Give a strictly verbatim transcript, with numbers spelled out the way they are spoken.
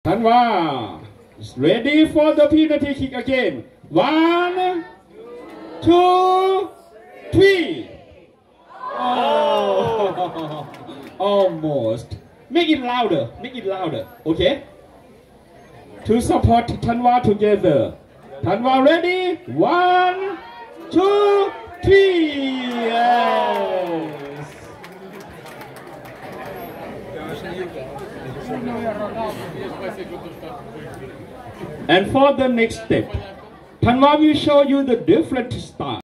Tanwa is ready for the penalty kick again. One, two, three. Oh, almost. Make it louder. Make it louder. Okay. To support Tanwa together. Tanwa ready? One, two, three. Yes. And for the next step, Tanwa will show you the different style.